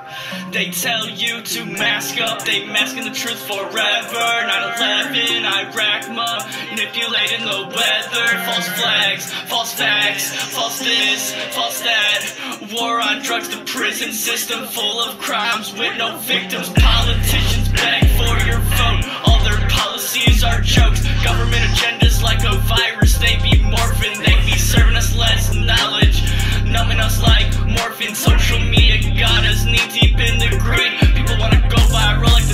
They tell you to mask up, they masking the truth forever. 9/11, Iraq, manipulating the weather. False flags, false facts, false this, false that. War on drugs, the prison system full of crimes with no victims. Politicians beg for your vote, all their policies are jokes. Government agendas like a virus, they be morphing. They be serving us less knowledge, numbing us like morphine. Social media got us knee deep in the grid. People wanna go viral like the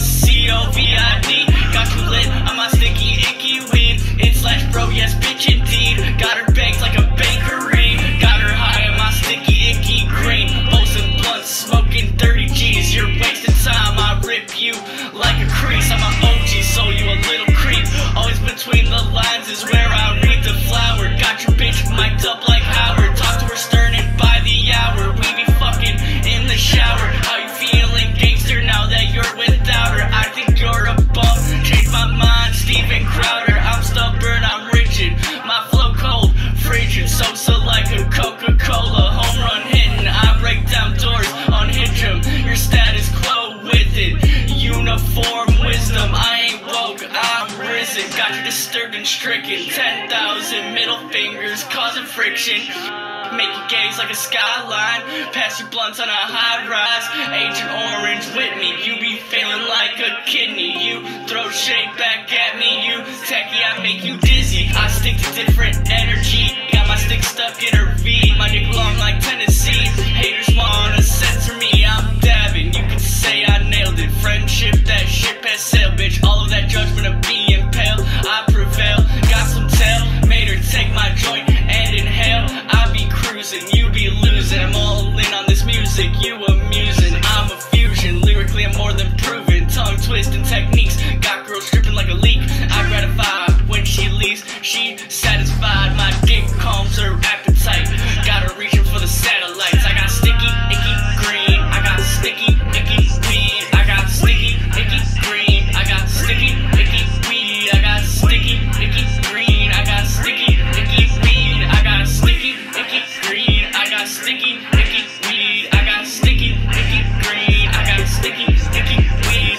COVID. Got you lit on my sticky icky weed. /bro, yes bitch indeed. Got her baked like a bakery. Got her high on my sticky icky green. Bolson blunts, smoking 30 G's. You're wasting time, I rip you like a crease. I'm an OG, so you a little creep. Always between the lines is where I read the flower. Got your bitch mic'd up like Howard. Talk to her stern and by the hour. We be fucking in the shower. How you feeling, gangster, now that you're without her? I think you're a bum. Change my mind, Steven Crowder. I'm stubborn, I'm rigid. My flow cold, frigid. Sosa like a Coca-Cola. Home run hitting, I break down doors, unhinge them. Your status quo with it. Uniform wisdom, I ain't woke, I'm risen. Got you disturbed and stricken. 10,000 middle fingers causing friction. Make you gaze like a skyline. Pass your blunts on a high rise. Agent Orange with me. You be feeling like a kidney. You throw shade back at me. You techie, I make you dizzy. I stick to different energy. Got my stick stuck in her V. My dick long like Tennessee. Haters wanna censor me. I'm dabbing. You can say I nailed it. Friendship, that ship has sailed, bitch. All of that judgment of being pale. I prevail. Got some tail. Made her take my joint and inhale. I be cruising, you be losing. I'm all in on this music, you amusing. I'm a fusion, lyrically I'm more than proven. Tongue twisting techniques, got girls stripping like a leak. I gratify when she leaves, she satisfied. My dick calms her appetite. Got her reaching for the satellites. I got sticky, icky, green. I got sticky, icky, weed. I got sticky, icky, green. I got sticky, icky, weed. I got sticky, icky, green. I got sticky, icky, weed. I got sticky, icky, green. I got sticky, icky, weed. I got sticky, icky, green. I got sticky, icky, weed.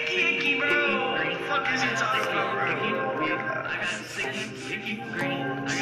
I got sticky, icky, green.